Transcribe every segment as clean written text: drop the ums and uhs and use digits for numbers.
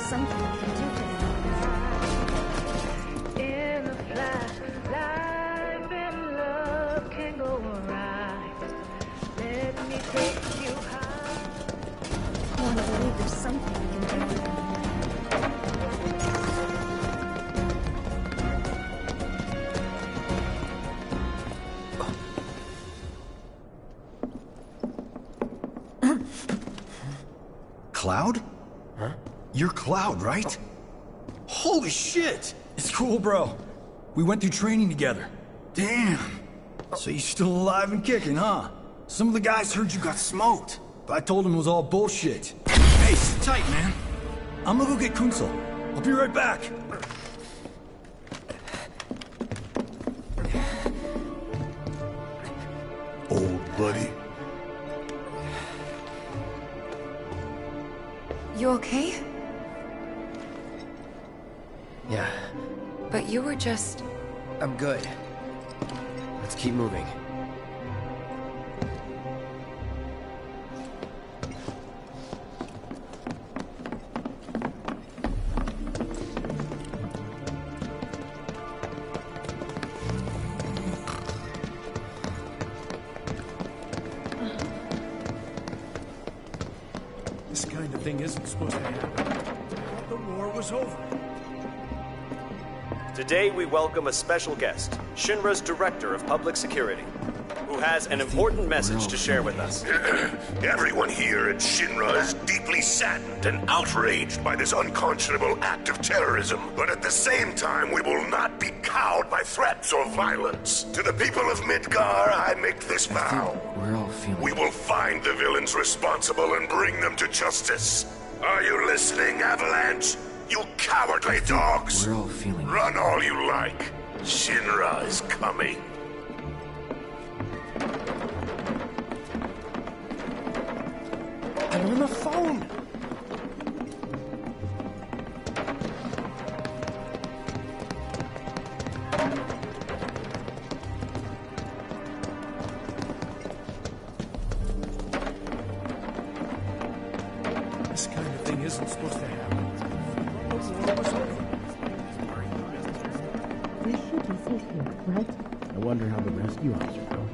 something we can do for them. In the flash, life and love can go awry. Let me take you high. I want to believe there's something we can do for them. Cloud? Huh? You're Cloud, right? Holy shit! It's cool, bro. We went through training together. Damn! So you're still alive and kicking, huh? Some of the guys heard you got smoked, but I told them it was all bullshit. Hey, sit tight, man. I'm gonna go get Kunsel. I'll be right back. Old buddy. You okay? Yeah, But you were just... I'm good. Let's keep moving. This kind of thing isn't supposed to happen. The war was over. Today we welcome a special guest, Shinra's Director of Public Security, who has an important message to share with us. Everyone here at Shinra is deeply saddened and outraged by this unconscionable act of terrorism. But at the same time, we will not be cowed by threats or violence. To the people of Midgar, I make this vow. We're all feeling... We will find the villains responsible and bring them to justice. Are you listening, Avalanche? You cowardly dogs! We're all feeling... Run all you like. Shinra is coming. I'm on the phone! This kind of thing isn't supposed to happen. The war was over. We should be safe here, right? I wonder how the rescue ops are going.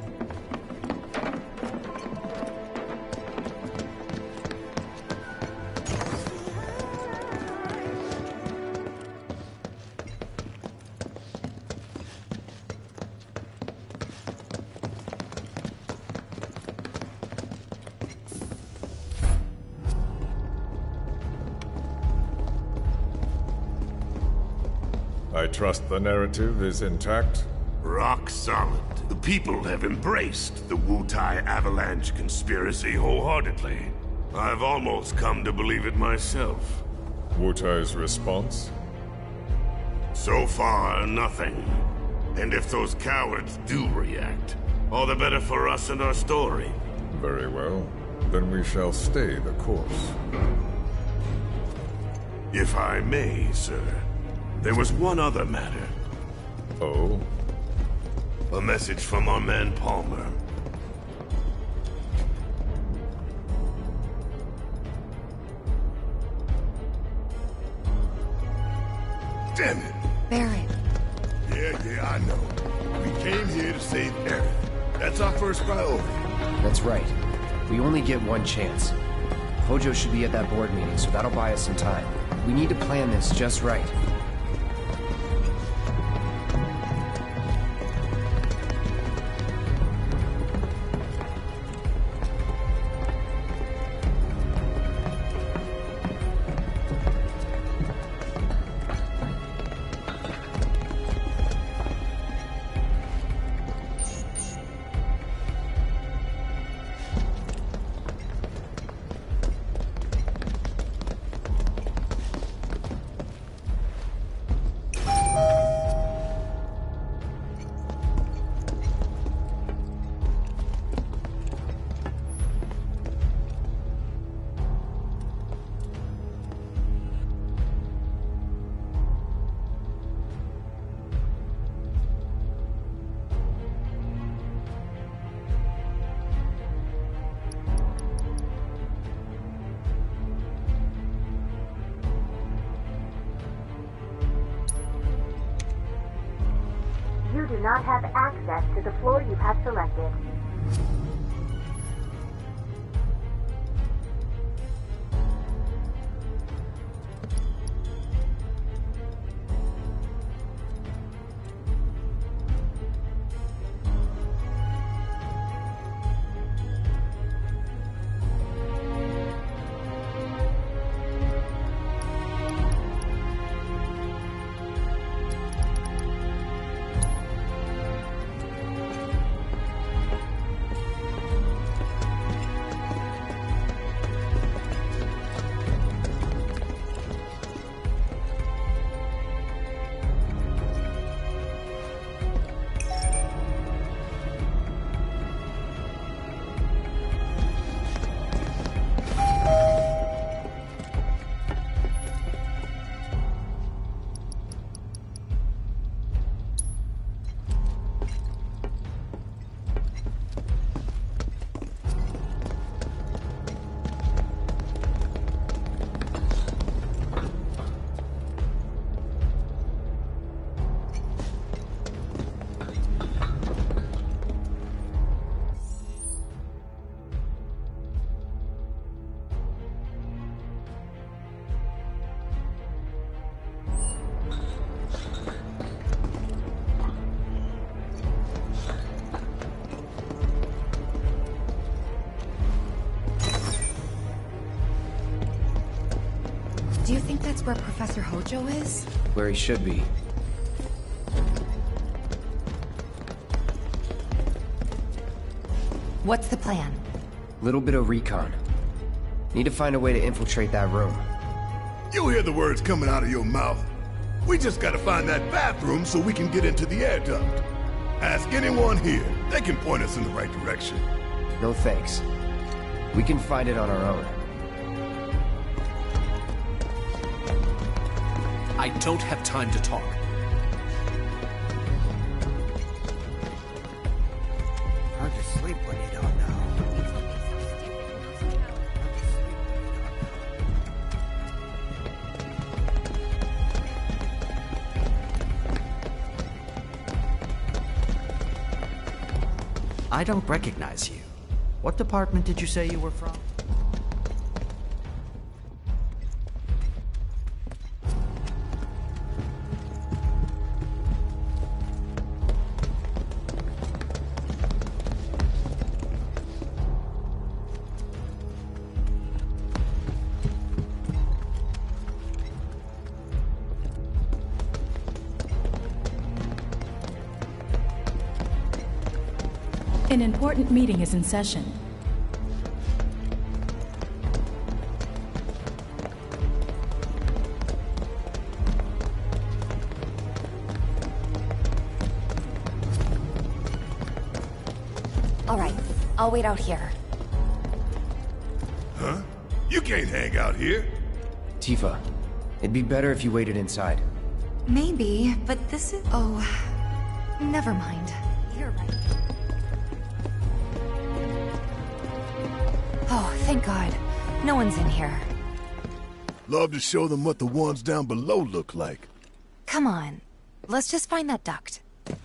I trust the narrative is intact? Rock solid. The people have embraced the Wutai Avalanche conspiracy wholeheartedly. I've almost come to believe it myself. Wutai's response? So far, nothing. And if those cowards do react, all the better for us and our story. Very well. Then we shall stay the course. If I may, sir. There was one other matter. Oh? A message from our man Palmer. Damn it! Barret. Yeah, I know. We came here to save Aerith. That's our first priority. That's right. We only get one chance. Hojo should be at that board meeting, so that'll buy us some time. We need to plan this just right. You do not have access to the floor you have selected. Do you think that's where Professor Hojo is? Where he should be. What's the plan? Little bit of recon. Need to find a way to infiltrate that room. You hear the words coming out of your mouth. We just gotta find that bathroom so we can get into the air duct. Ask anyone here. They can point us in the right direction. No thanks. We can find it on our own. I don't have time to talk. Hard to sleep when you don't know. I don't recognize you. What department did you say you were from? An important meeting is in session. All right, I'll wait out here. Huh? You can't hang out here. Tifa, it'd be better if you waited inside. Maybe, but this is... Oh, never mind. You're right. Oh, thank God. No one's in here. Love to show them what the ones down below look like. Come on. Let's just find that duct.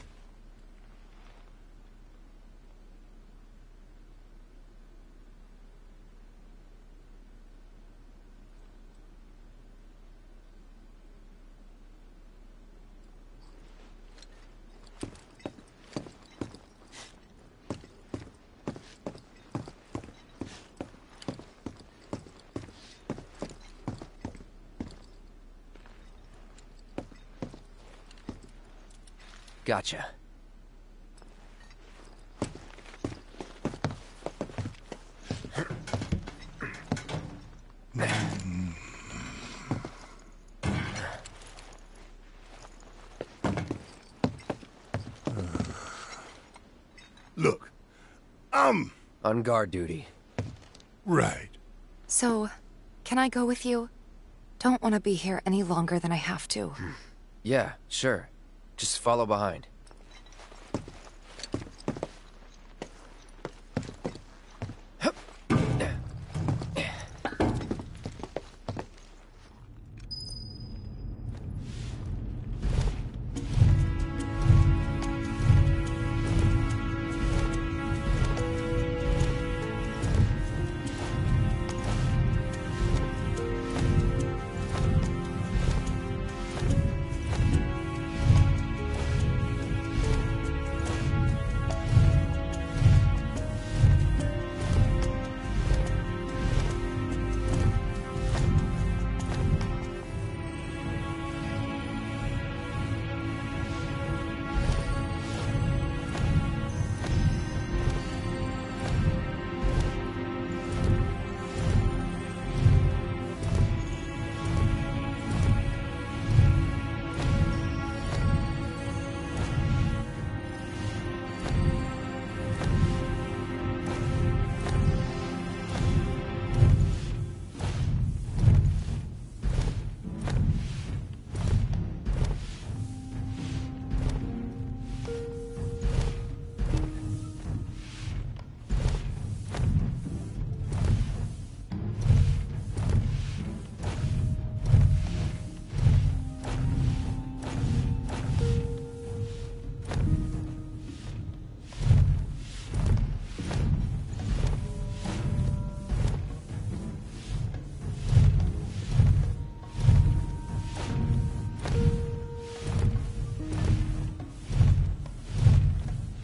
Gotcha. Look, I'm... on guard duty. Right. So, can I go with you? Don't want to be here any longer than I have to. Yeah, sure. Just follow behind.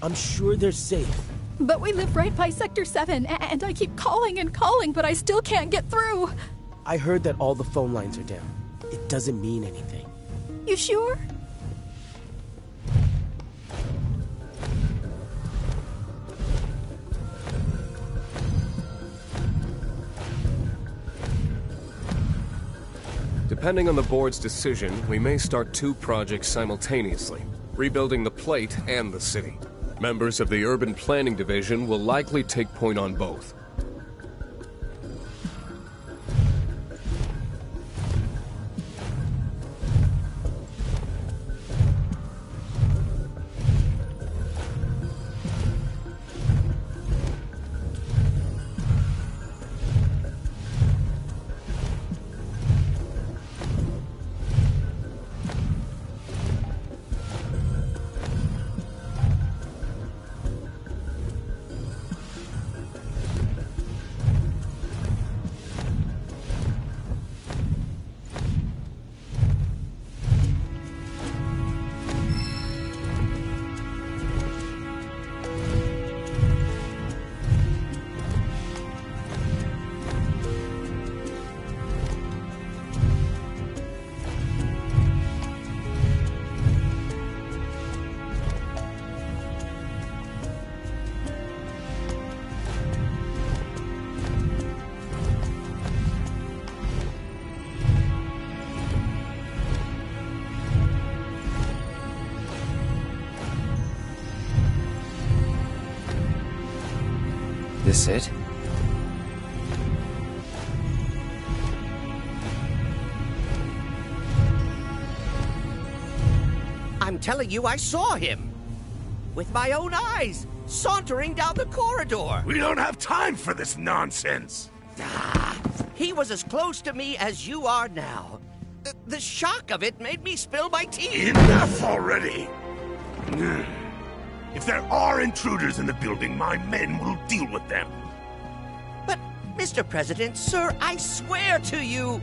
I'm sure they're safe. But we live right by Sector 7, and I keep calling and calling, but I still can't get through. I heard that all the phone lines are down. It doesn't mean anything. You sure? Depending on the board's decision, we may start 2 projects simultaneously, rebuilding the plate and the city. Members of the Urban Planning Division will likely take point on both. This it? I'm telling you, I saw him. With my own eyes, sauntering down the corridor. We don't have time for this nonsense. He was as close to me as you are now. The shock of it made me spill my tea. Enough already! If there are intruders in the building, my men will deal with them. But, Mr. President, sir, I swear to you...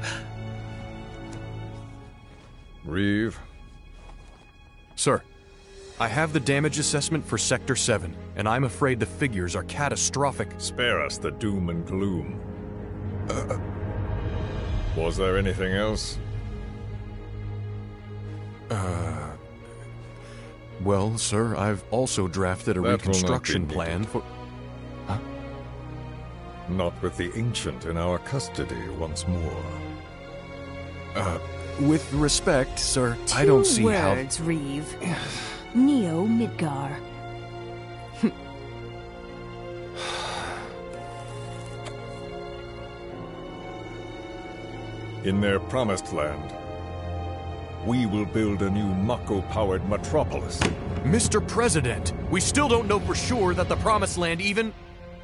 Reeve? Sir, I have the damage assessment for Sector 7, and I'm afraid the figures are catastrophic. Spare us the doom and gloom. Was there anything else? Well, sir, I've also drafted a reconstruction plan for... Huh? Not with the Ancient in our custody once more. With respect, sir, I don't see how... 2 words, Reeve. Neo Midgar. In their promised land, we will build a new Mako-powered metropolis. Mr. President, we still don't know for sure that the Promised Land even...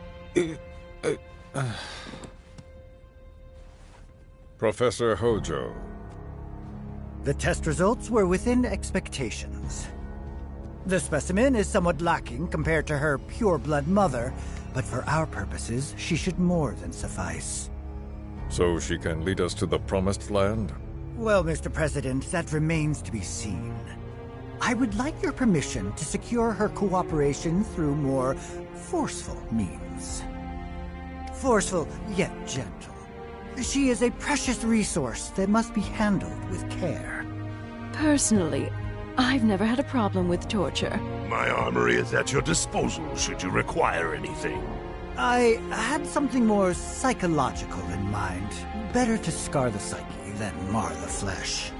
Professor Hojo. The test results were within expectations. The specimen is somewhat lacking compared to her pure-blood mother, but for our purposes, she should more than suffice. So she can lead us to the Promised Land? Well, Mr. President, that remains to be seen. I would like your permission to secure her cooperation through more forceful means. Forceful, yet gentle. She is a precious resource that must be handled with care. Personally, I've never had a problem with torture. My armory is at your disposal should you require anything. I had something more psychological in mind. Better to scar the psyche than mar the flesh.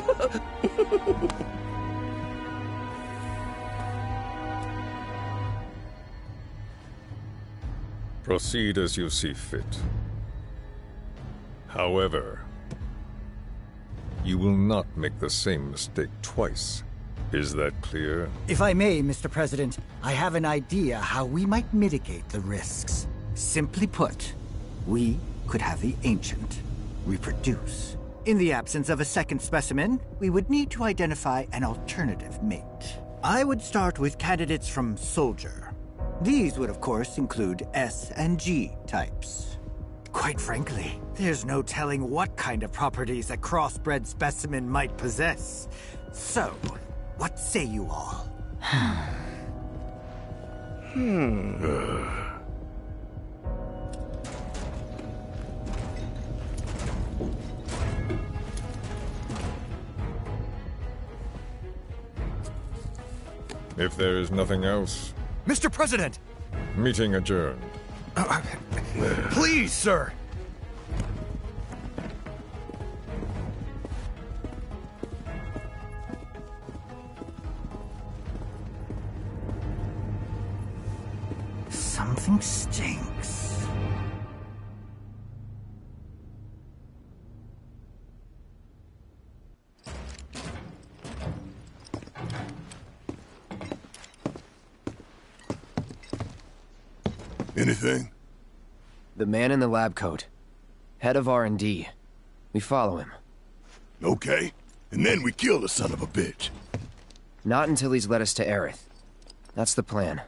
Proceed as you see fit. However, you will not make the same mistake twice. Is that clear? If I may, Mr. President, I have an idea how we might mitigate the risks. Simply put, we could have the Ancient reproduce. In the absence of a second specimen, we would need to identify an alternative mate. I would start with candidates from Soldier. These would, of course, include S and G types. Quite frankly, there's no telling what kind of properties a crossbred specimen might possess. So, what say you all? If there is nothing else, Mr. President! meeting adjourned. Please, sir! Something stinks. Anything? The man in the lab coat. Head of R&D. We follow him. Okay. And then we kill the son of a bitch. Not until he's led us to Aerith. That's the plan.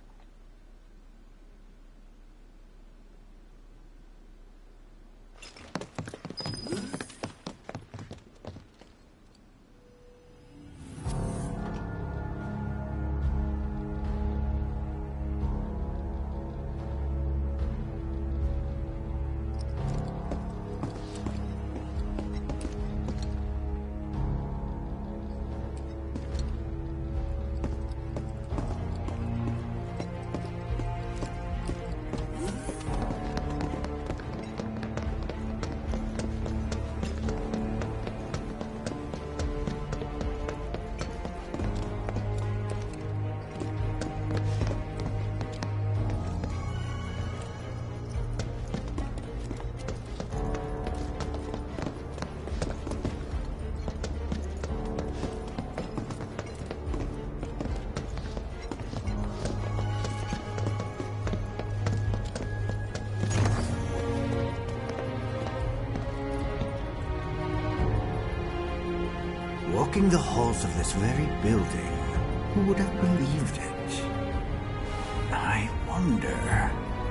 Walking the halls of this very building, who would have believed it? I wonder...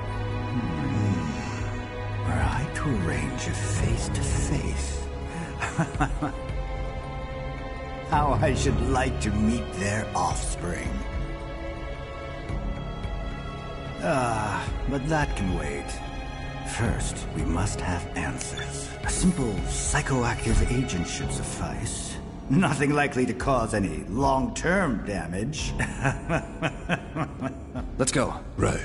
were I to arrange a face-to-face... how I should like to meet their offspring. But that can wait. First, we must have answers. A simple psychoactive agent should suffice. Nothing likely to cause any long-term damage. Let's go. Right.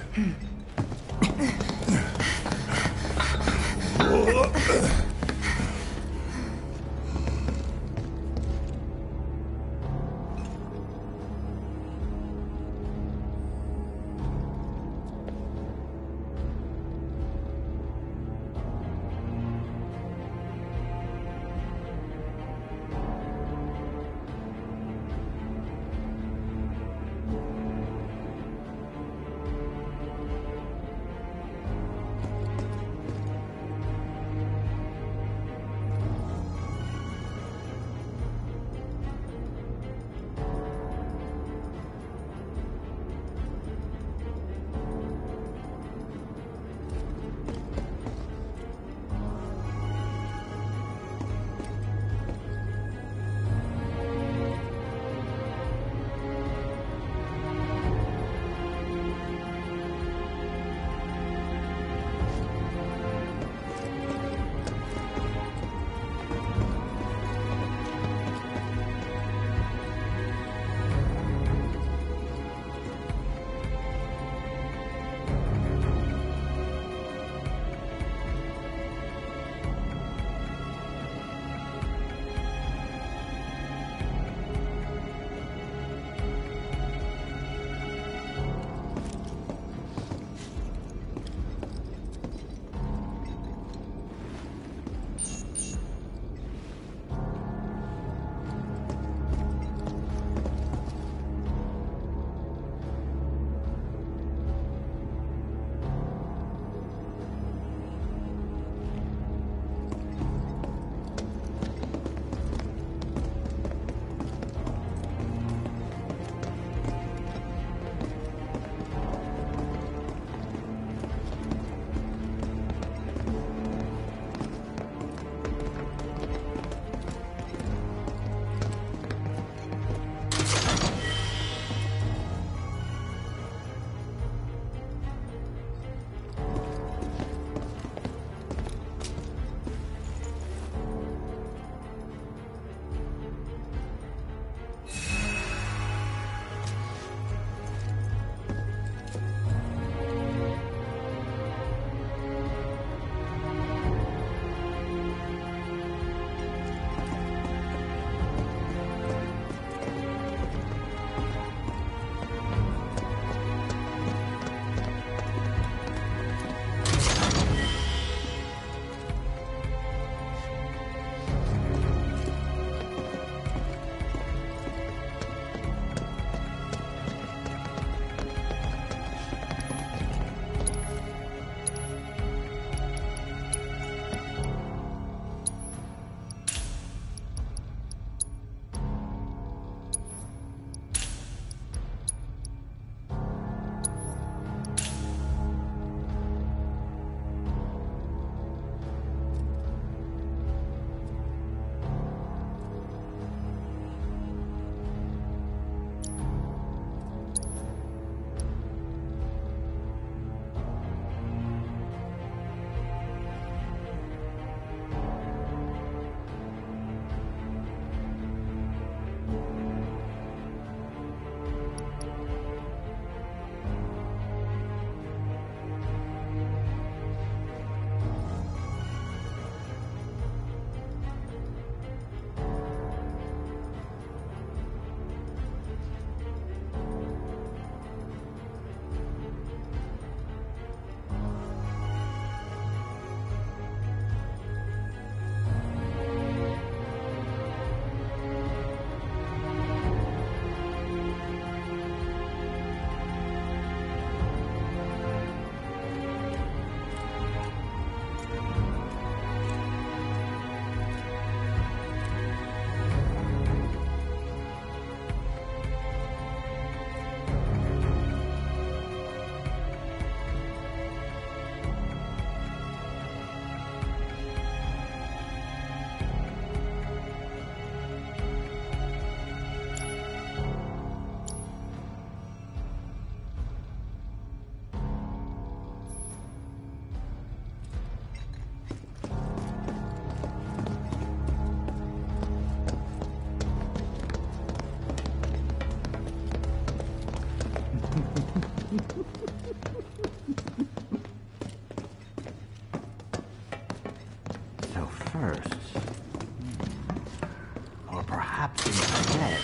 head.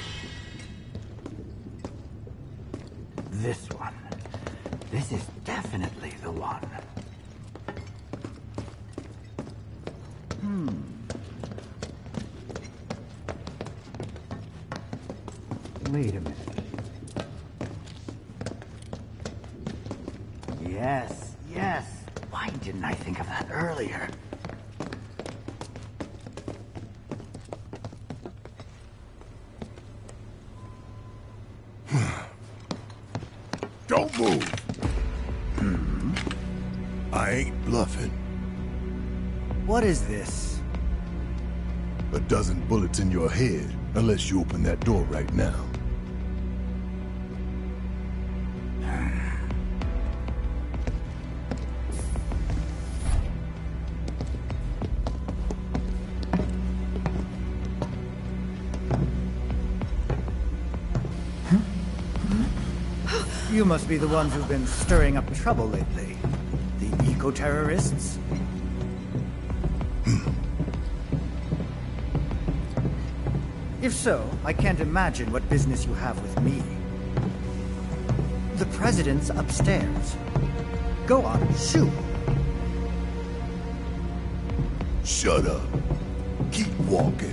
This one. This is definitely the one. Wait a minute. Yes, yes. Why didn't I think of that earlier? Don't move. I ain't bluffing. What is this? A dozen bullets in your head, unless you open that door right now. You must be the ones who've been stirring up trouble lately. The eco-terrorists? If so, I can't imagine what business you have with me. The president's upstairs. Go on, shoot. Shut up. Keep walking.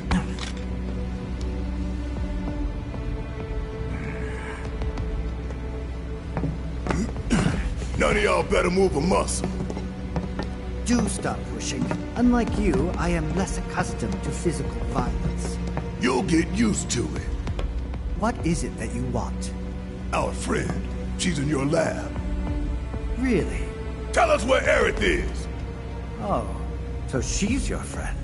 None of y'all better move a muscle. Do stop pushing. Unlike you, I am less accustomed to physical violence. You'll get used to it. What is it that you want? Our friend. She's in your lab. Really? Tell us where Aerith is. Oh, so she's your friend.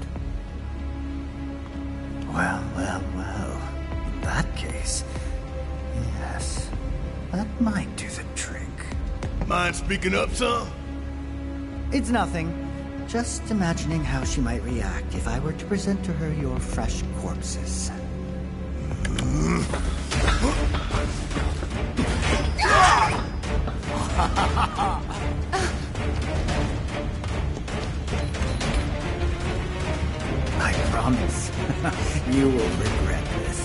Well, well, well. In that case, yes, that might do the trick. Mind speaking up, son? It's nothing. Just imagining how she might react if I were to present to her your fresh corpses. I promise, you will regret this.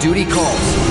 Duty calls.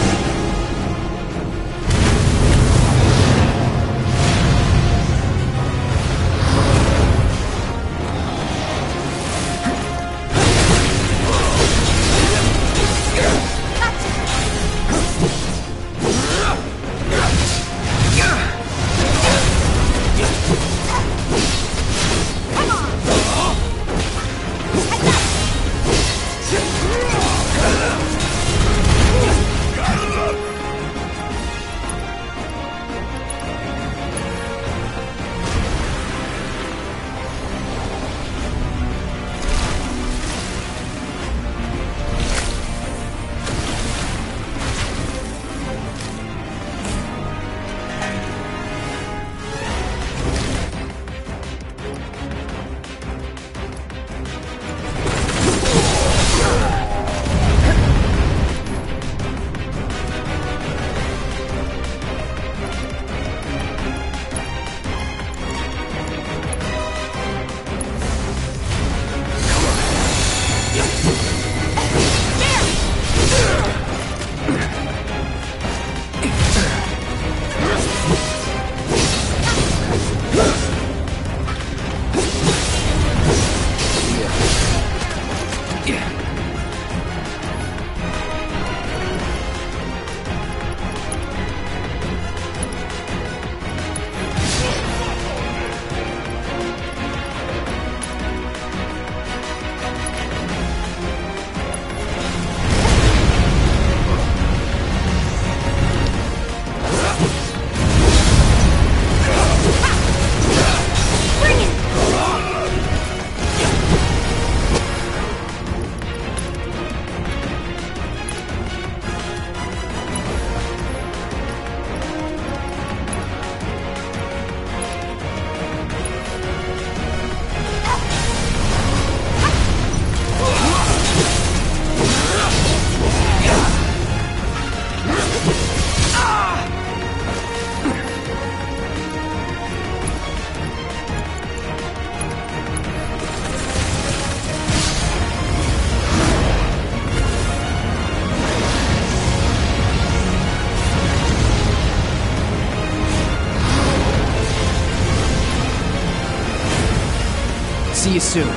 See you soon.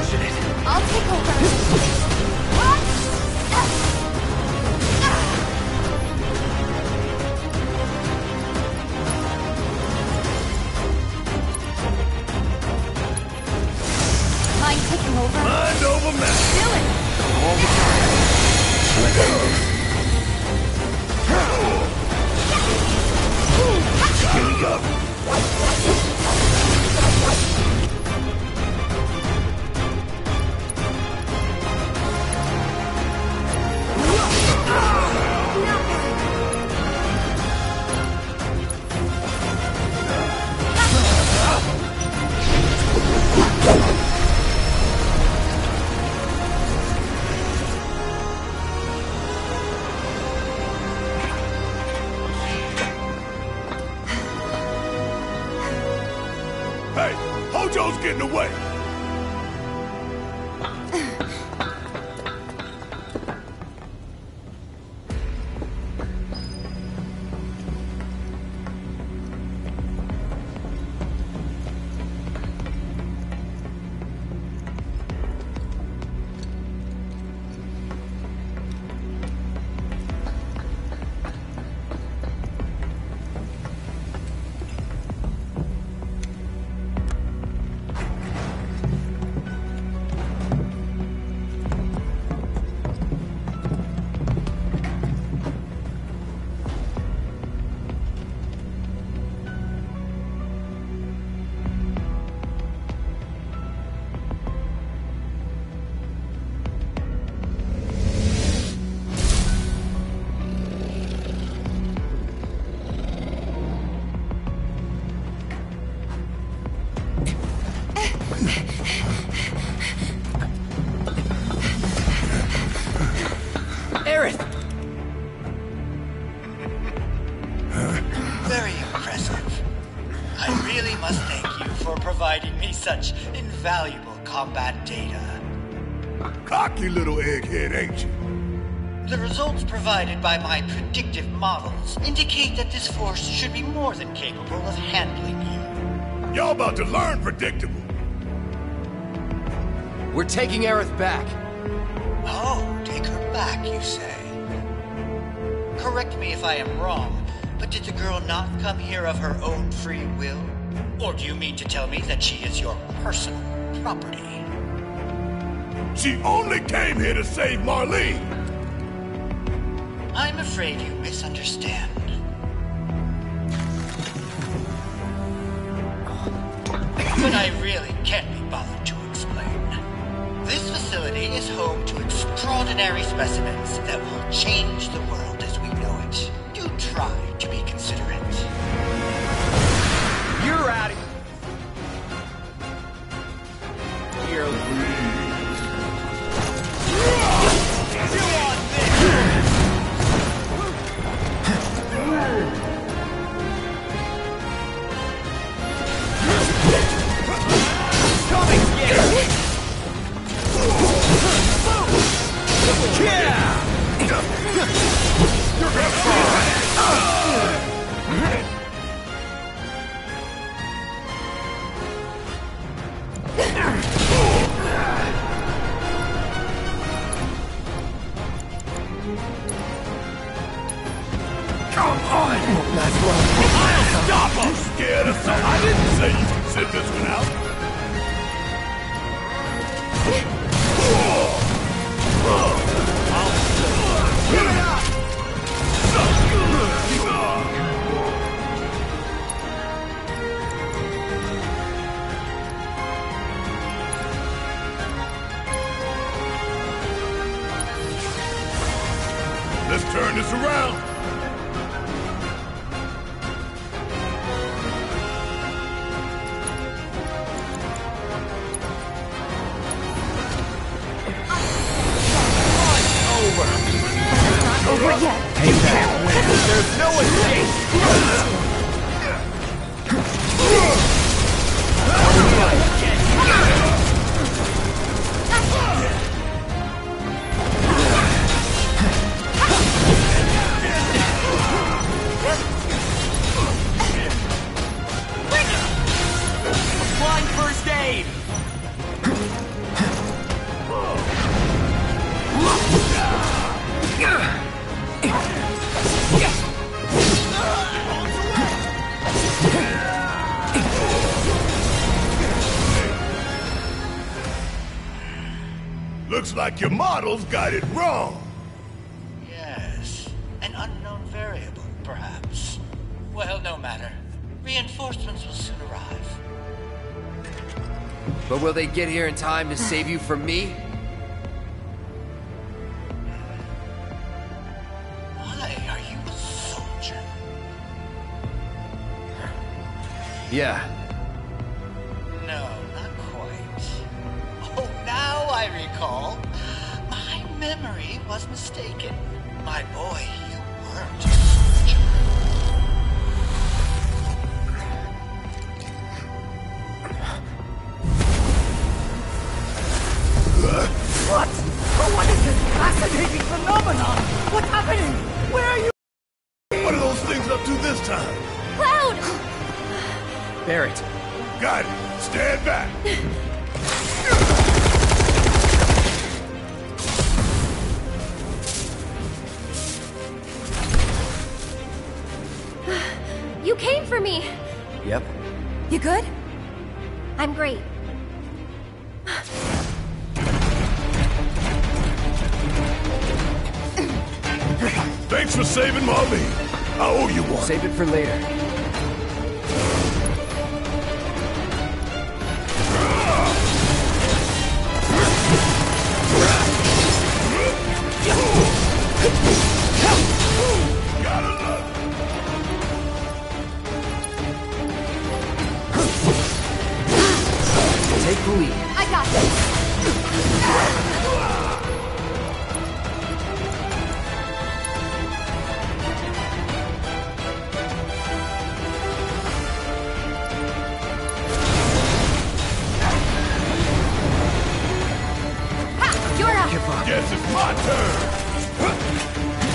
pushing it. I'll take over. Mind taking over? Mind over matter. Do it! All the time. Let go. Here we go. Hey, Hojo's getting away! Very impressive. I really must thank you for providing me such invaluable combat data. Cocky little egghead, ain't you? The results provided by my predictive models indicate that this force should be more than capable of handling you. Y'all about to learn predictable. We're taking Aerith back. Oh, take her back, you say? Correct me if I am wrong, but did the girl not come here of her own free will? Or do you mean to tell me that she is your personal property? She only came here to save Marlene! I'm afraid you misunderstand. But I really can't be bothered to explain. This facility is home to extraordinary specimens that will change the world as we know it. Do try to be considerate. You're out of here. I'll stop him! Scared of something? I didn't say you could sit this one out. Let's turn this around. Over yet. Hey, there's no escape! Applying first aid! Looks like your models got it wrong. Yes. An unknown variable, perhaps. Well, no matter. Reinforcements will soon arrive. But will they get here in time to save you from me? Why are you a soldier? Yeah. No, not quite. Oh, now I recall. My memory was mistaken. My boy, you weren't a soldier. What? Oh, what is this fascinating phenomenon? What's happening? Where are you? What are those things up to this time? Cloud! Barrett. Got it. Stand back. You came for me! Yep. You good? I'm great. Thanks for saving Molly. I owe you one. Save it for later. Take the lead. I got this. Guess it's my turn.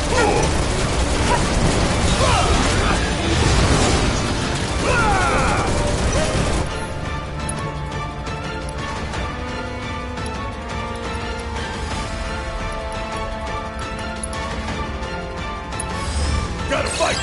Gotta fight.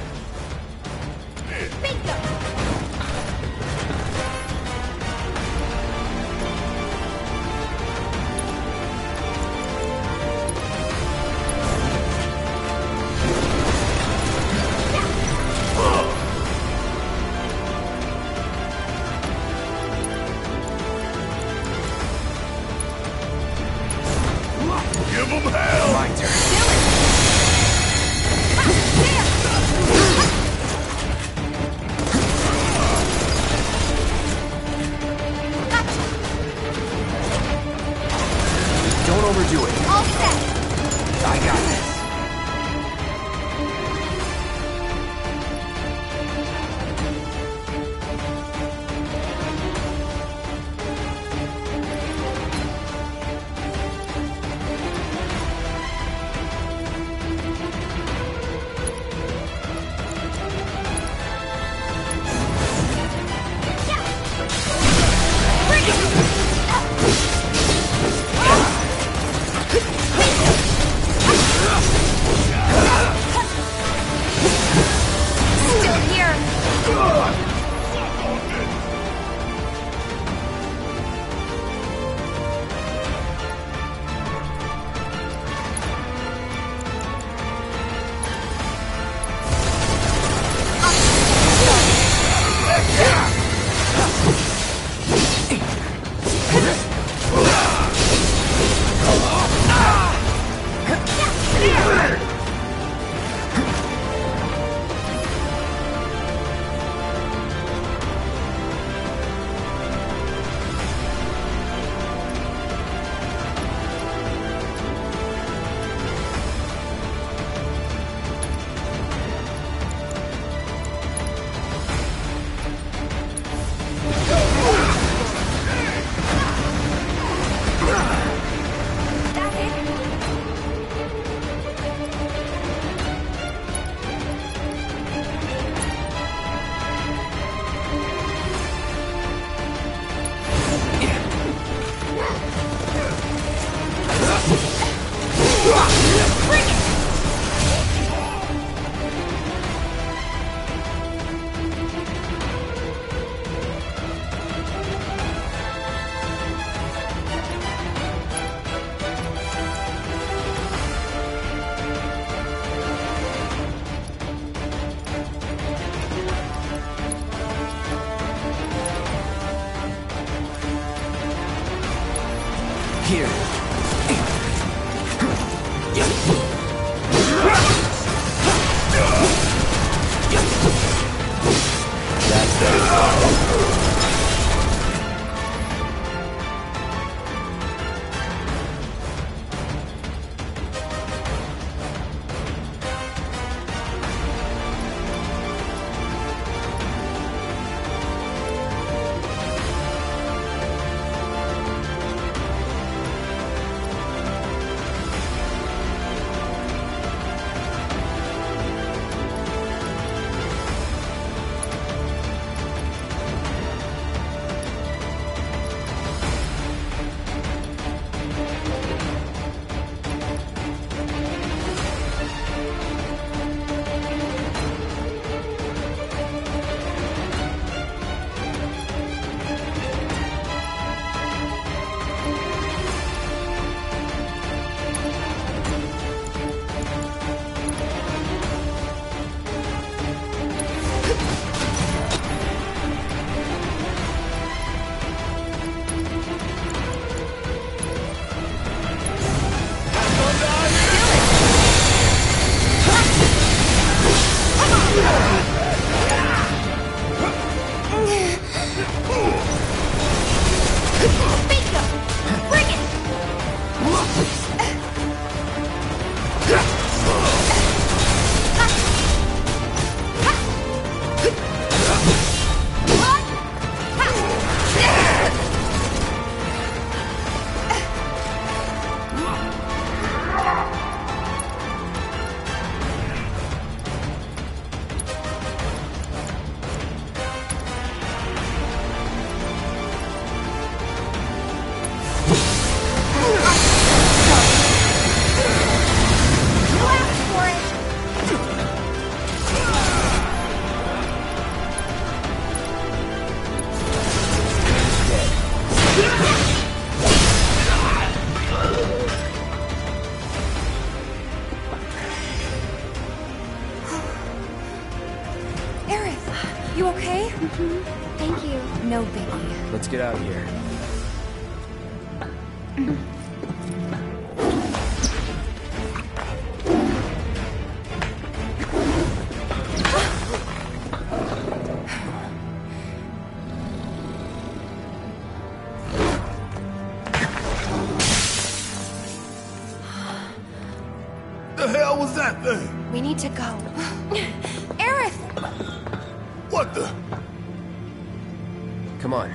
Give them hell! My turn. Don't overdo it. All set. I got this. Here. That's it. Aerith, you okay? Thank you. No biggie. Let's get out of here. The hell was that thing? We need to go. Aerith! What the? Come on.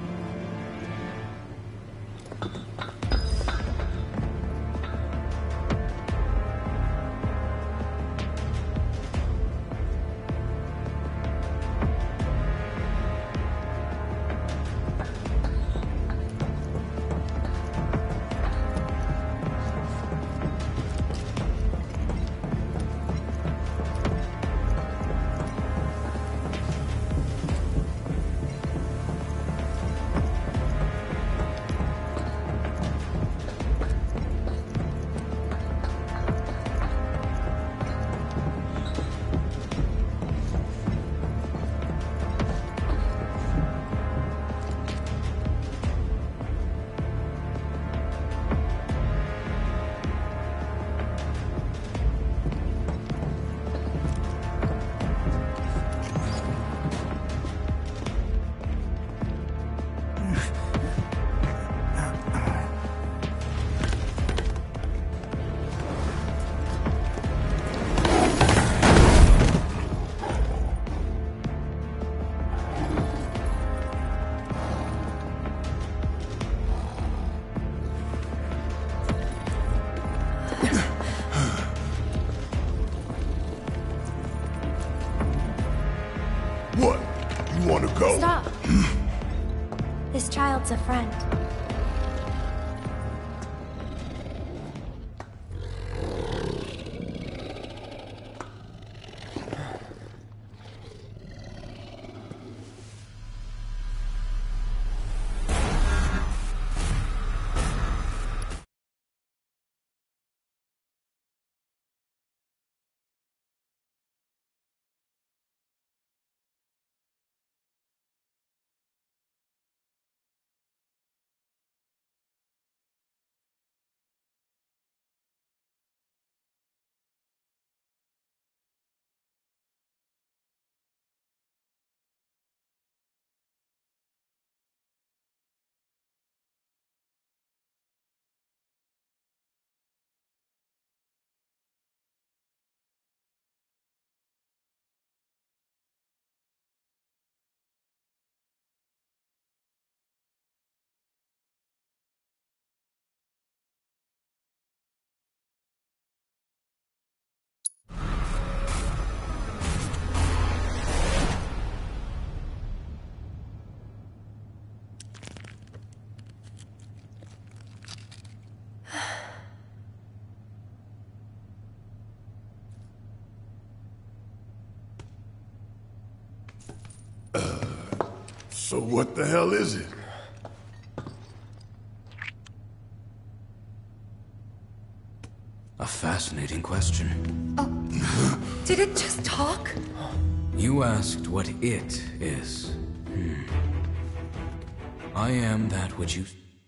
What? You want to go? Stop. This child's a friend. So what the hell is it? A fascinating question. Did it just talk? You asked what it is. I am that which you...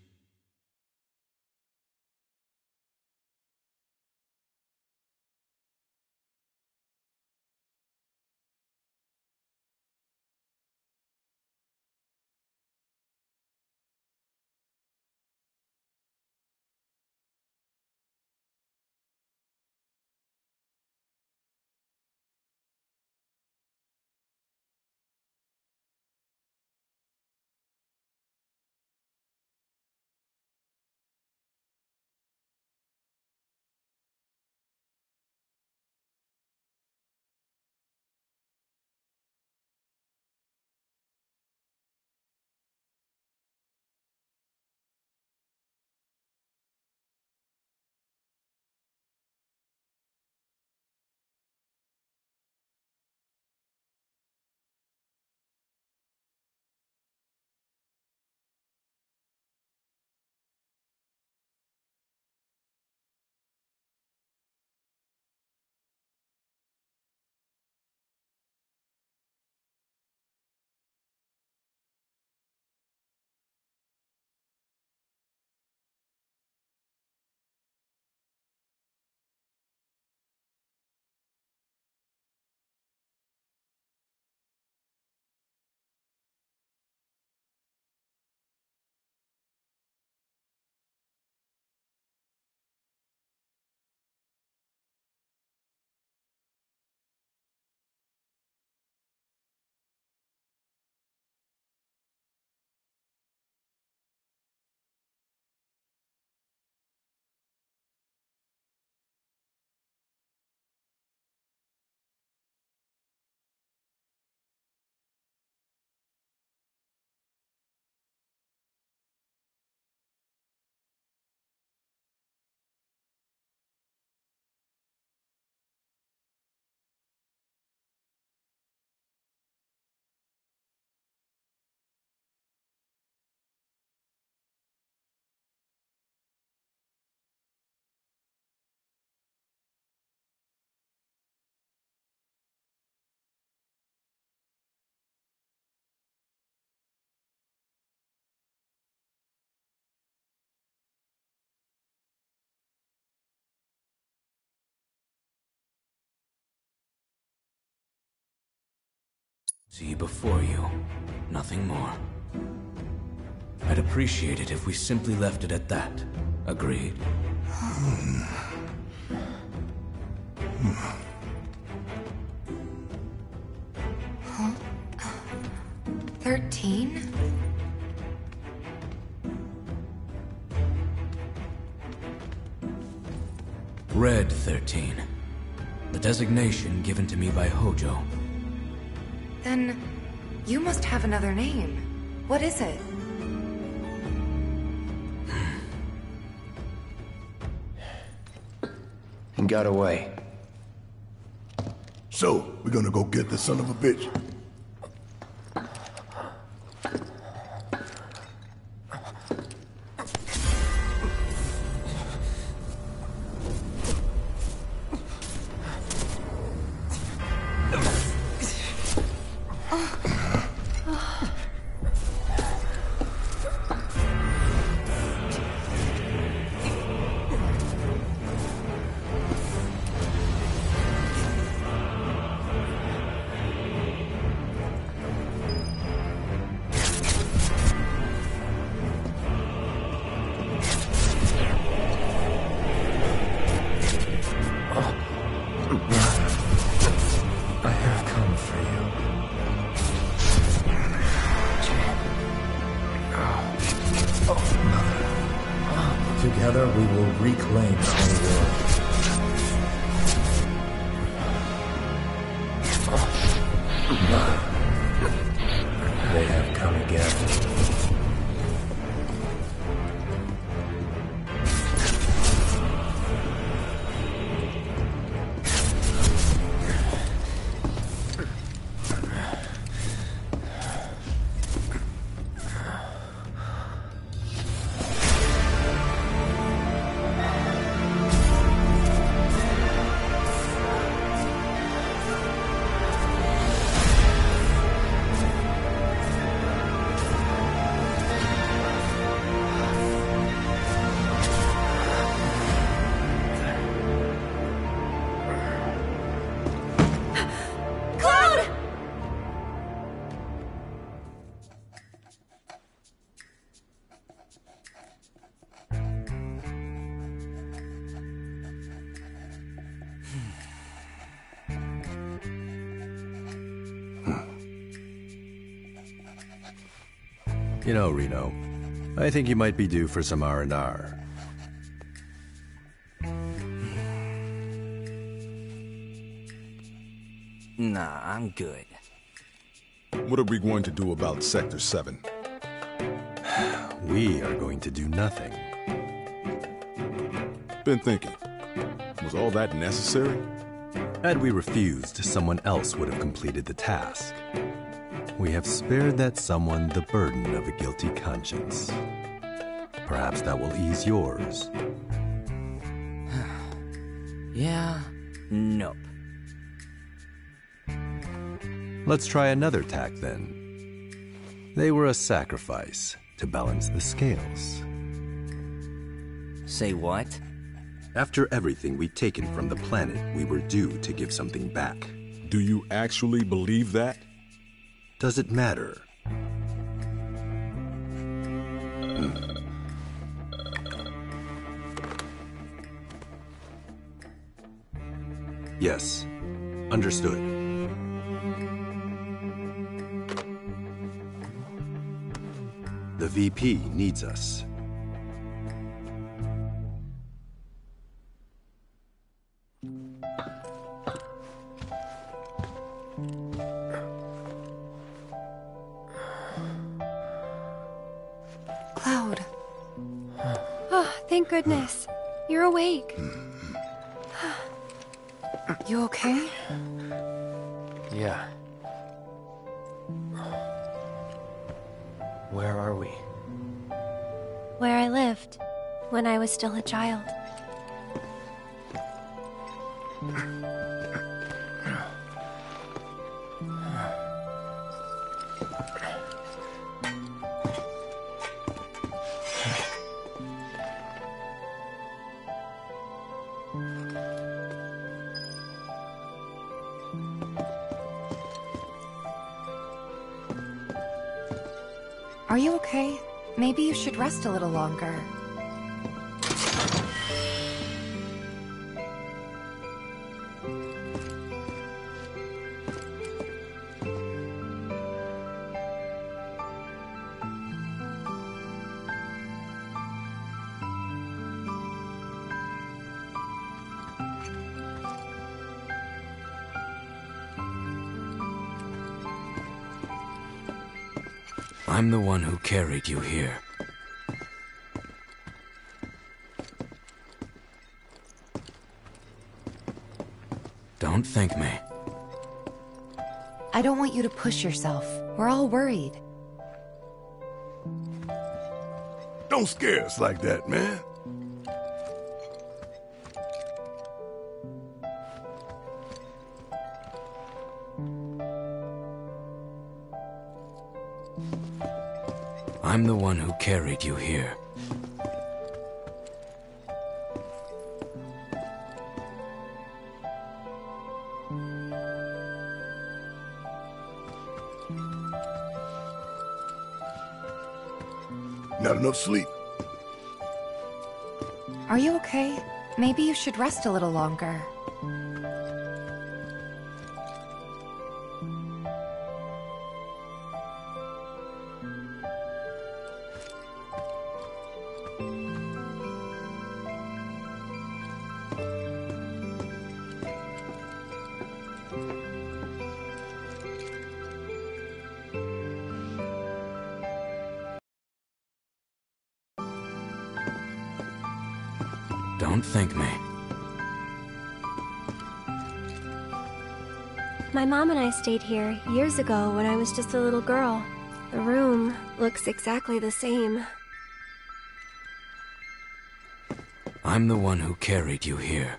see before you. Nothing more. I'd appreciate it if we simply left it at that. Agreed? 13? Red 13. The designation given to me by Hojo. Then, you must have another name. What is it? And got away. So, we're gonna go get the son of a bitch. Together we will reclaim our world. They have come again. You know, Reno, I think you might be due for some R&R. Nah, I'm good. What are we going to do about Sector 7? We are going to do nothing. Been thinking, was all that necessary? Had we refused, someone else would have completed the task. We have spared that someone the burden of a guilty conscience. Perhaps that will ease yours. Yeah, nope. Let's try another tack then. They were a sacrifice to balance the scales. Say what? After everything we'd taken from the planet, we were due to give something back. Do you actually believe that? Does it matter? Yes, understood. The VP needs us. Cloud. Oh, thank goodness. You're awake. You okay? Yeah. Where are we? Where I lived, when I was still a child. Are you okay? Maybe you should rest a little longer. I'm the one who carried you here. Don't thank me. I don't want you to push yourself. We're all worried. Don't scare us like that, man. I'm the one who carried you here. Not enough sleep. Are you okay? Maybe you should rest a little longer. Don't thank me. My mom and I stayed here years ago when I was just a little girl. The room looks exactly the same. I'm the one who carried you here.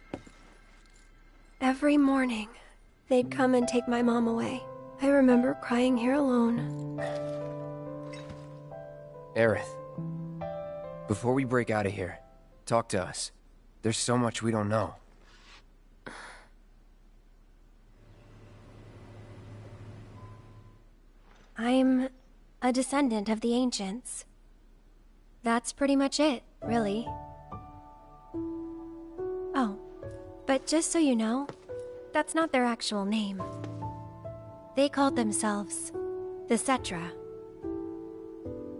Every morning, they'd come and take my mom away. I remember crying here alone. Aerith, before we break out of here, talk to us. There's so much we don't know. I'm a descendant of the ancients. That's pretty much it, really. Oh, but just so you know, that's not their actual name. They called themselves the Cetra.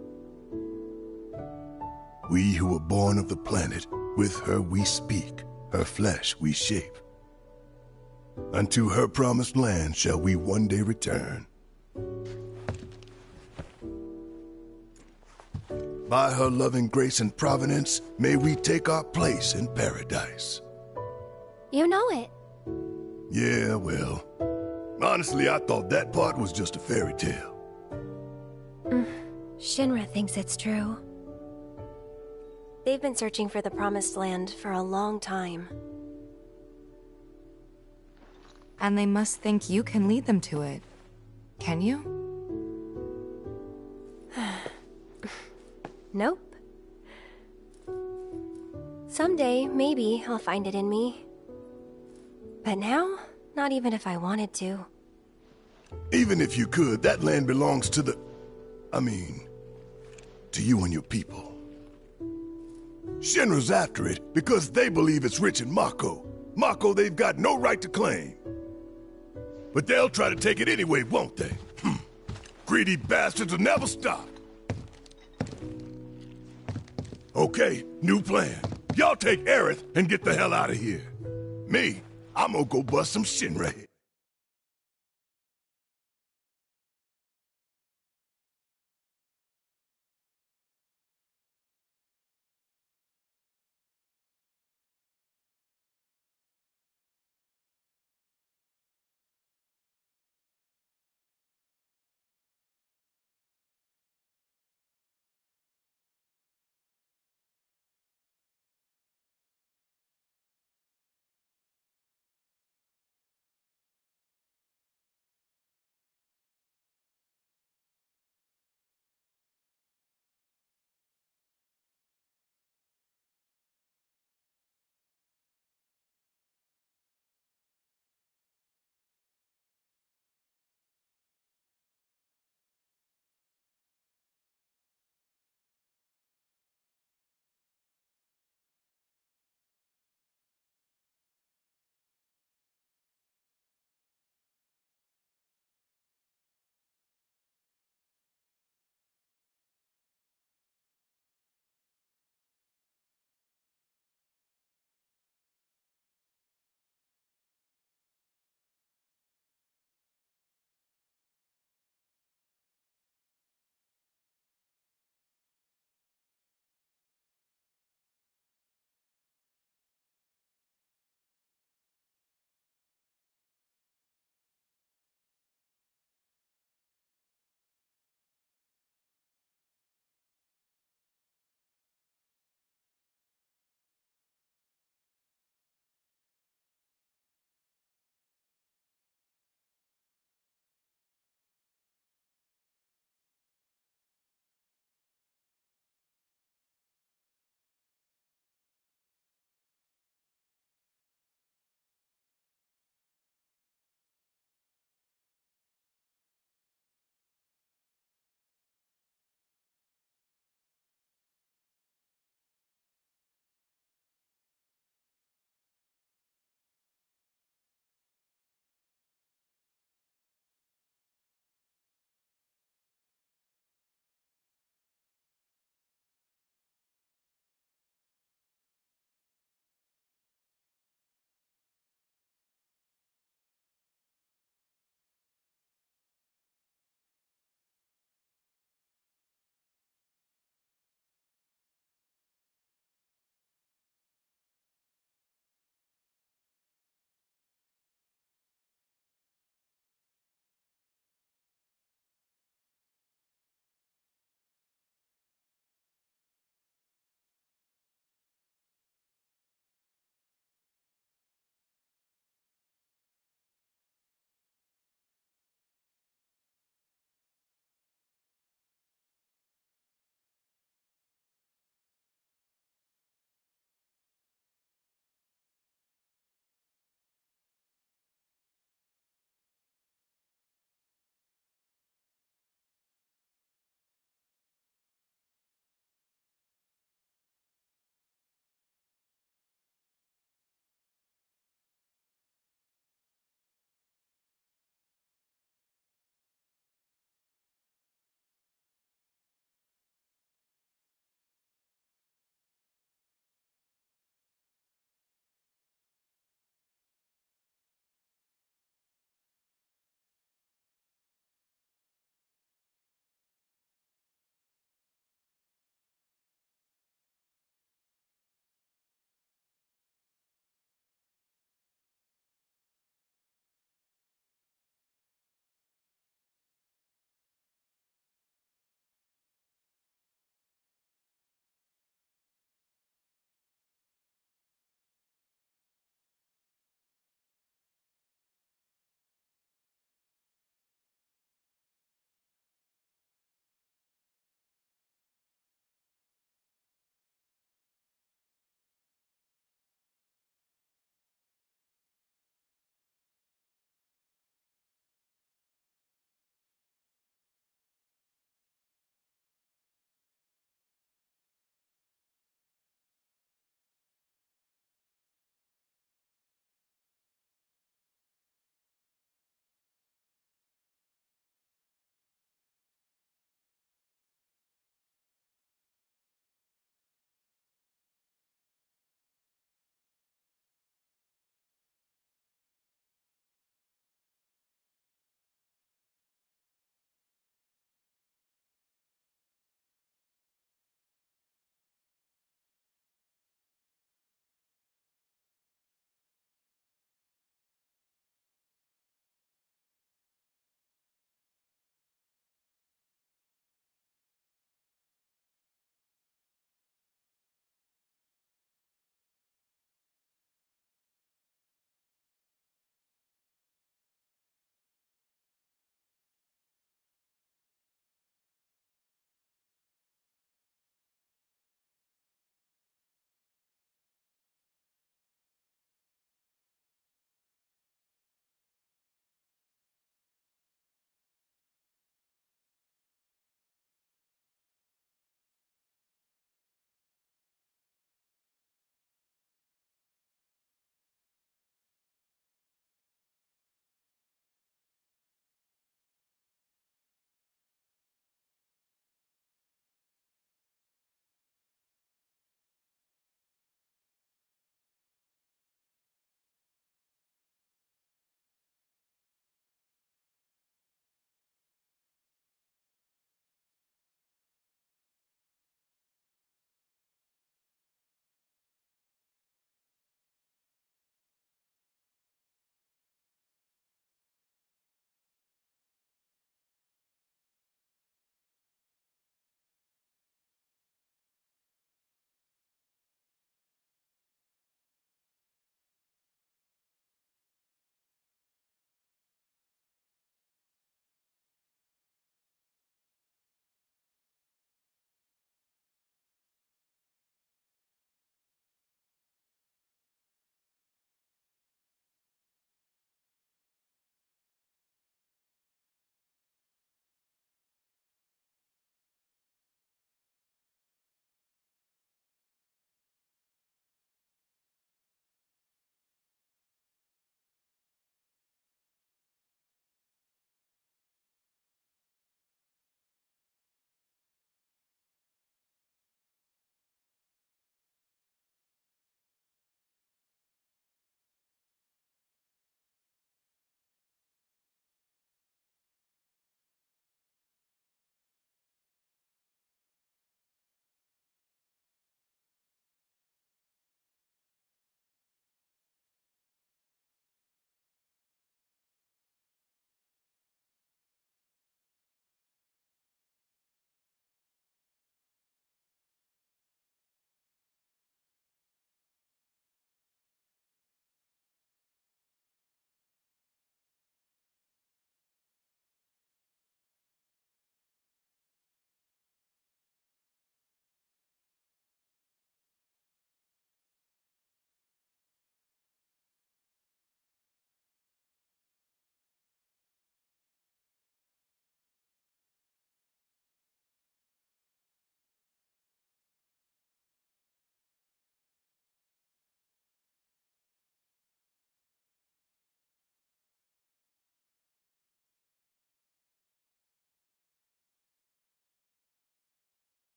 We who were born of the planet, with her we speak, her flesh we shape. Unto her promised land shall we one day return. By her loving grace and providence, may we take our place in paradise. You know it. Yeah, well, honestly, I thought that part was just a fairy tale. Shinra thinks it's true. They've been searching for the Promised Land for a long time. And they must think you can lead them to it. Can you? Nope. Someday, maybe, I'll find it in me. But now, not even if I wanted to. Even if you could, that land belongs to the... to you and your people. Shinra's after it because they believe it's rich in Mako. Mako they've got no right to claim. But they'll try to take it anyway, won't they? Greedy bastards will never stop. Okay, new plan. Y'all take Aerith and get the hell out of here. Me, I'm gonna go bust some Shinra.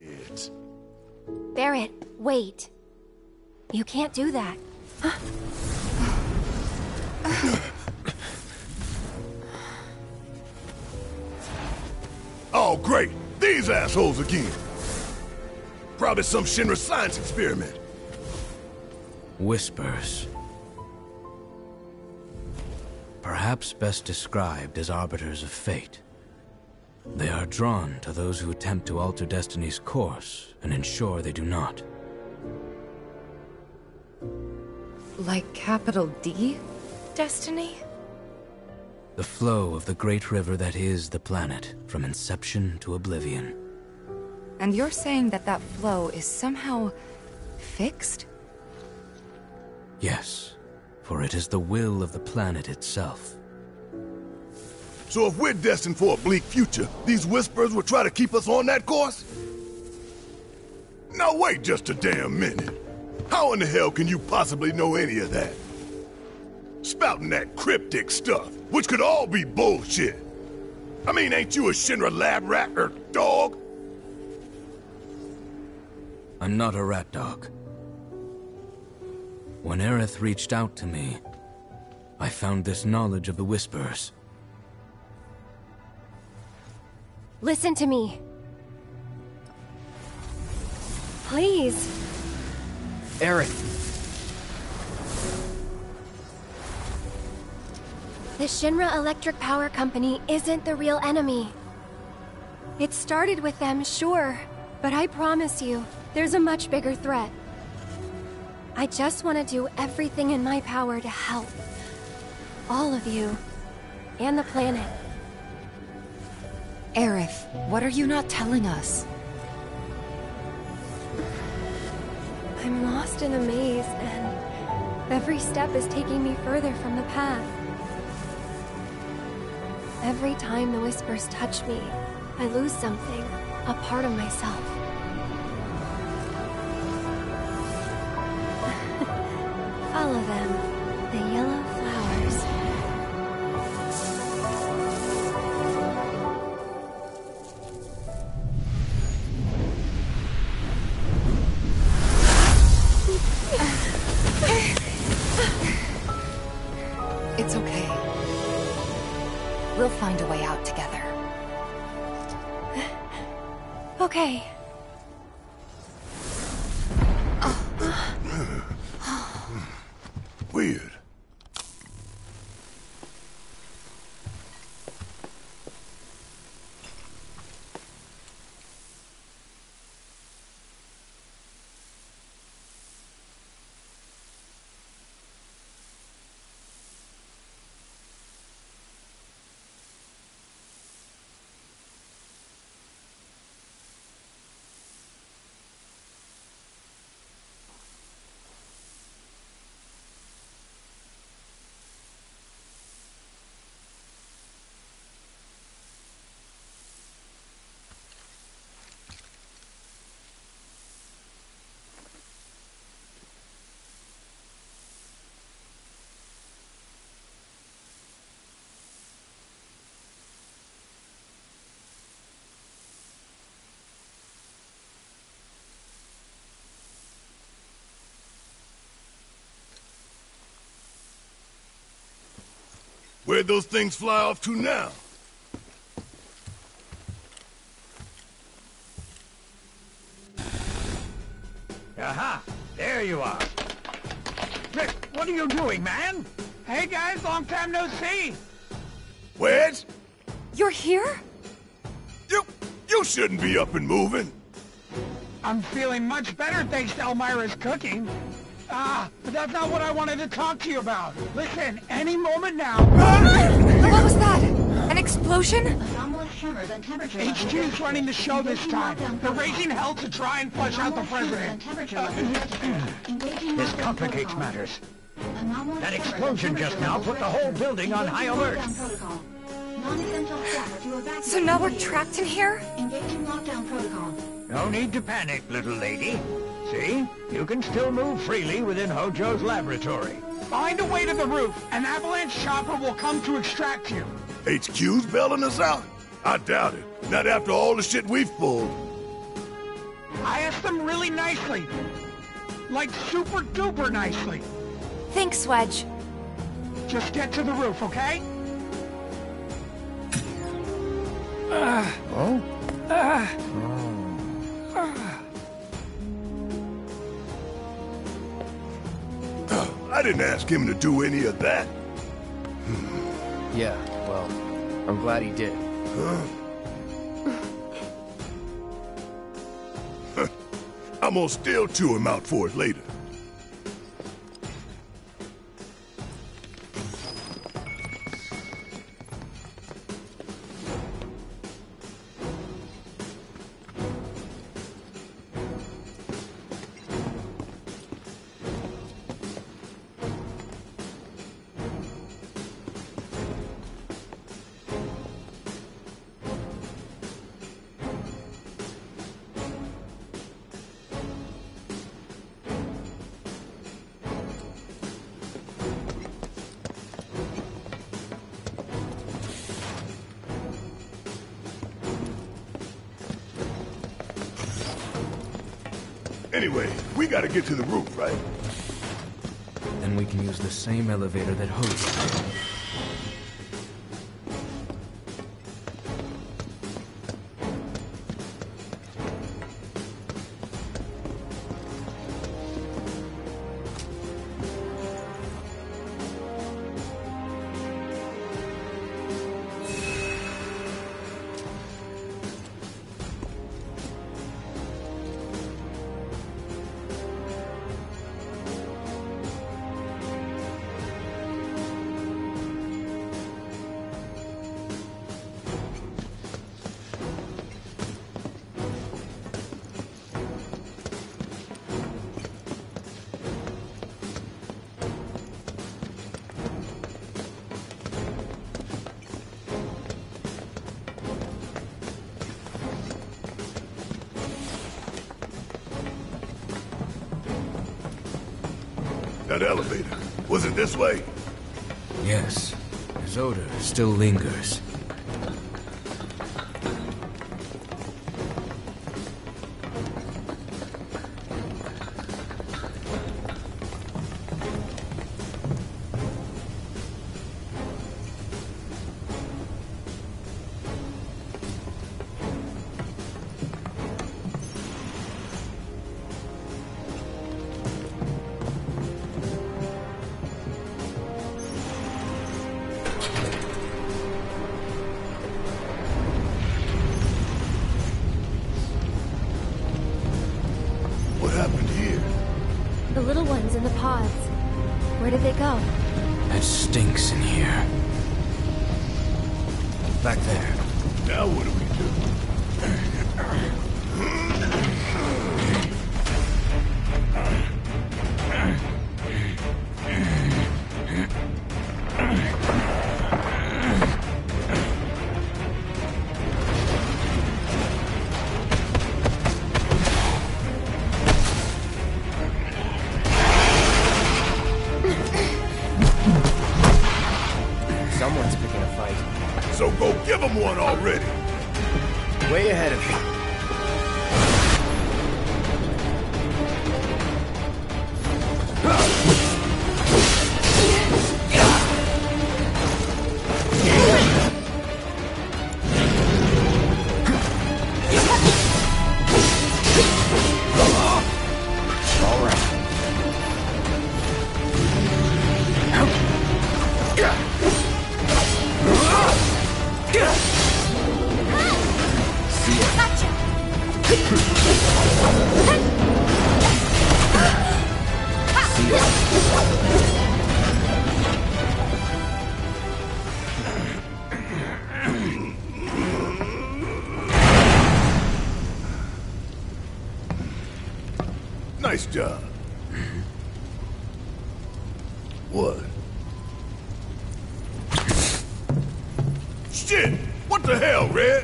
Shit. Barrett, wait. You can't do that. Oh, great! These assholes again! Probably some Shinra science experiment. Whispers. Perhaps best described as arbiters of fate. They are drawn to those who attempt to alter destiny's course and ensure they do not. Like capital D? Destiny? The flow of the great river that is the planet, from inception to oblivion. And you're saying that that flow is somehow fixed? Yes, for it is the will of the planet itself. So if we're destined for a bleak future, these Whispers will try to keep us on that course? Now wait just a damn minute. How in the hell can you possibly know any of that? Spouting that cryptic stuff, which could all be bullshit. I mean, ain't you a Shinra lab rat or dog? I'm not a rat dog. When Aerith reached out to me, I found this knowledge of the Whispers. Listen to me. Please. Aerith. The Shinra Electric Power Company isn't the real enemy. It started with them, sure, but I promise you, there's a much bigger threat. I just want to do everything in my power to help. All of you. And the planet. Aerith, what are you not telling us? I'm lost in a maze, and every step is taking me further from the path. Every time the Whispers touch me, I lose something, a part of myself. Follow them, the yellow flowers. It's okay. We'll find a way out together. Okay. Weird. Where'd those things fly off to now? Aha! There you are. Rick, what are you doing, man? Hey guys, long time no see. Wedge? You're here? You shouldn't be up and moving. I'm feeling much better thanks to Elmira's cooking. But that's not what I wanted to talk to you about. Listen, any moment now... What was that? An explosion? HQ's running the show this time. They're raising hell to try and flush out the president. This complicates matters. That explosion just now put the whole building on high alert. So now we're trapped in here? No need to panic, little lady. See? You can still move freely within Hojo's laboratory. Find a way to the roof. An avalanche chopper will come to extract you. HQ's bailing us out? I doubt it. Not after all the shit we've pulled. I asked them really nicely. Like super duper nicely. Thanks, Wedge. Just get to the roof, okay? Oh? I didn't ask him to do any of that. Yeah, well, I'm glad he did. I'm gonna still chew him out for it later. Anyway, we gotta get to the roof, right? Then we can use the same elevator that Hojo did. That elevator, was it this way? Yes, his odor still lingers. The little ones in the pods. Where did they go? It stinks in here. Back there. Now what do we do? Someone's picking a fight. So go give him one already. Way ahead of you. Nice job. What? Shit! What the hell, Red?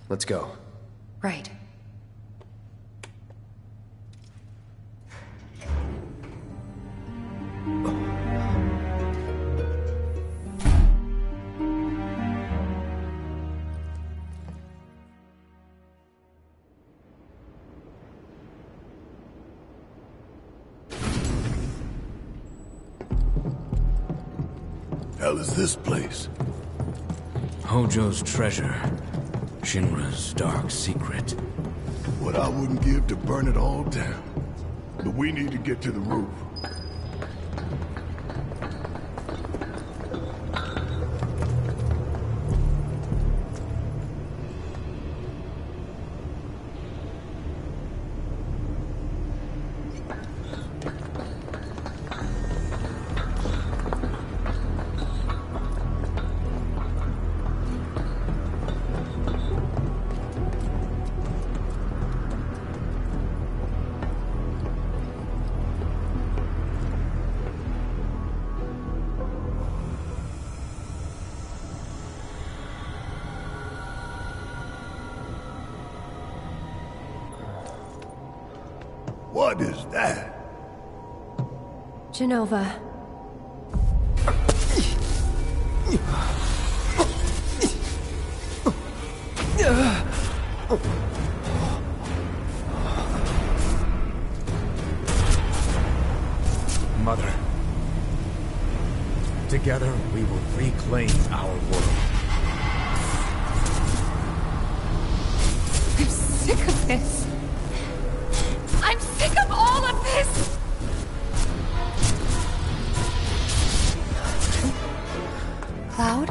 Let's go. Right. Hell is this place? Hojo's treasure. Shinra's dark secret. What I wouldn't give to burn it all down. But we need to get to the roof. What is that? Genova. Mother. Together, we will reclaim our world. I'm sick of this. I'm sick of all of this! Cloud?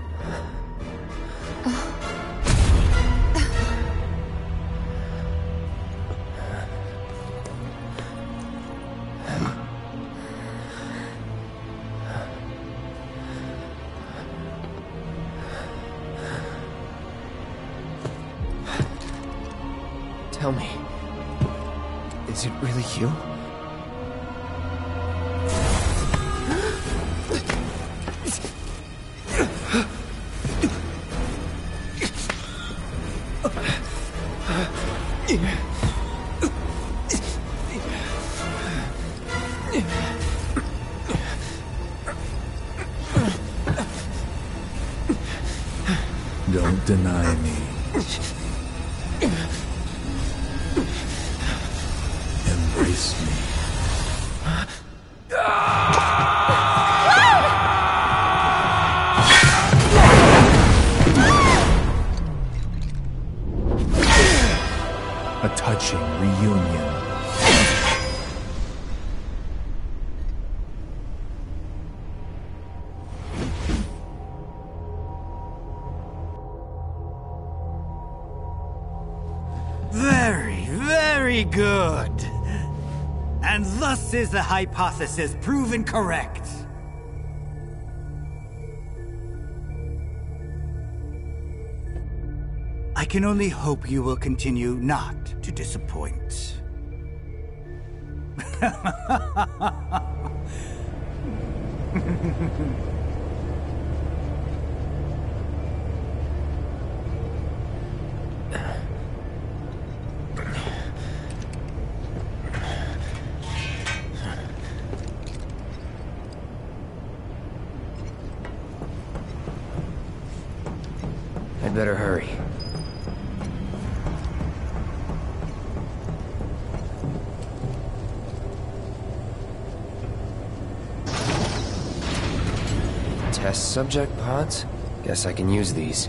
Tell me, is it really you? Don't deny me. Embrace me. A touching reunion. Very, very good. And thus is the hypothesis proven correct. I can only hope you will continue not to disappoint. I'd better hurry. Test subject pods? Guess I can use these.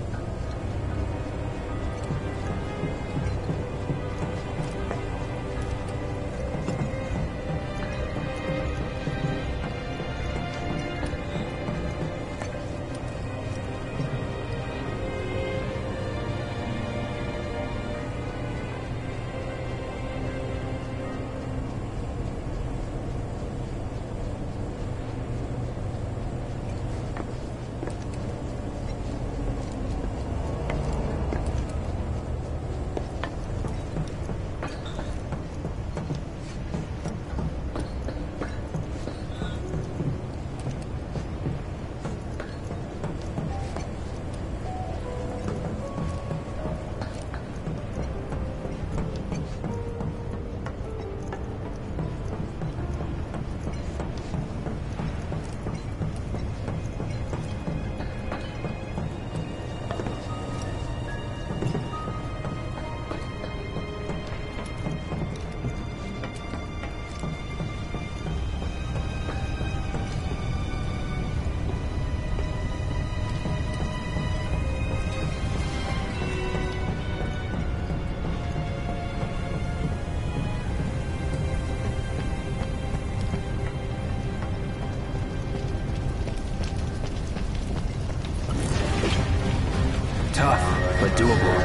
Tough, but doable.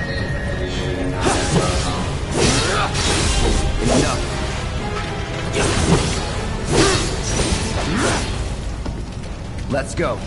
Enough. Let's go.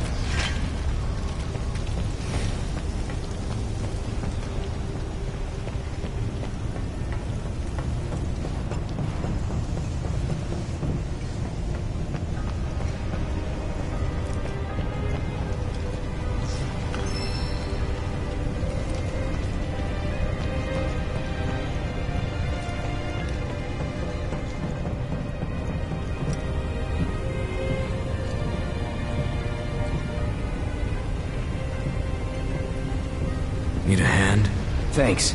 Need a hand? Thanks.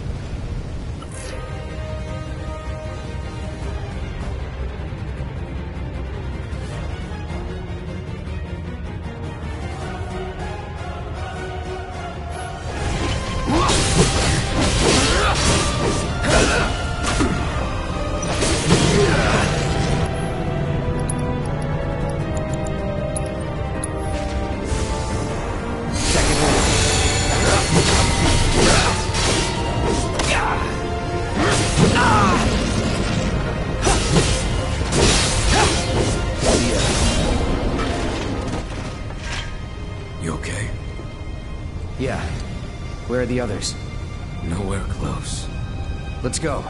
You okay? Yeah. Where are the others? Nowhere close. Let's go.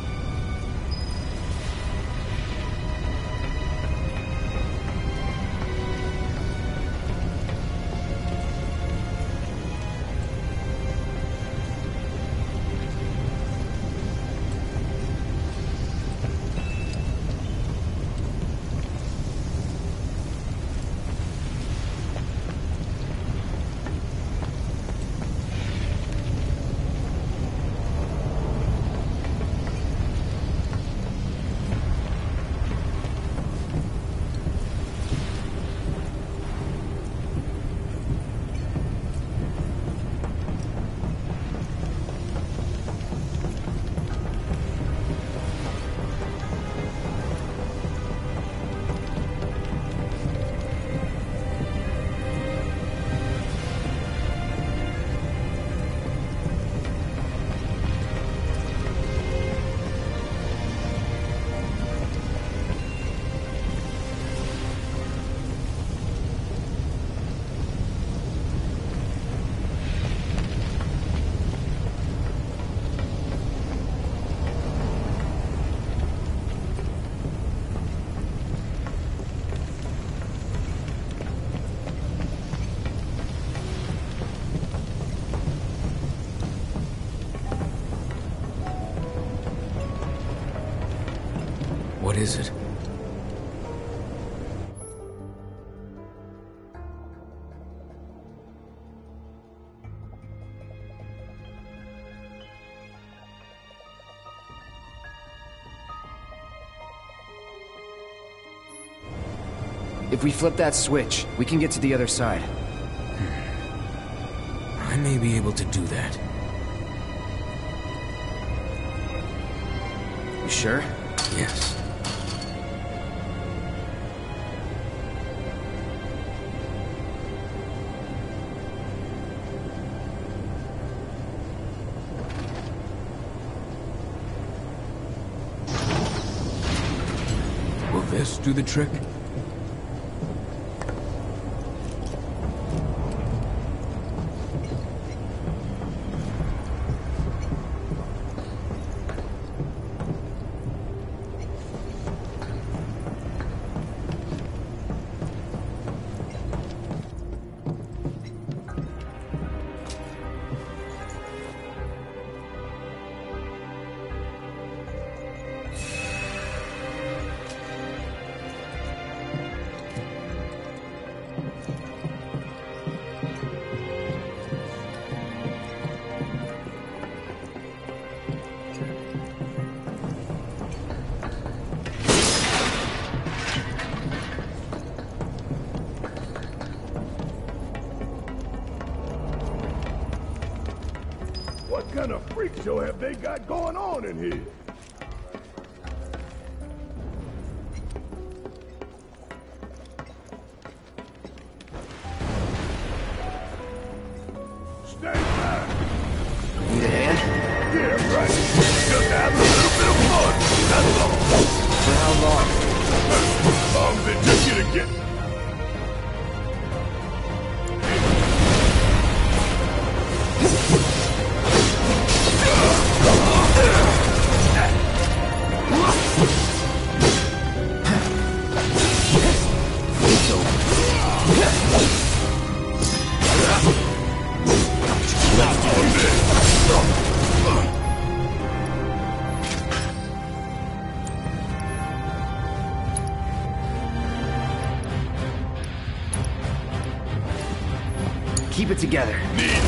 What is it? If we flip that switch, we can get to the other side. I may be able to do that. You sure? Yes. Will this do the trick? What kind of freak show have they got going on in here? Need a hand? Yeah, right. Just have a little bit of fun. That's all. For how long? Then just get again. Keep it together. Need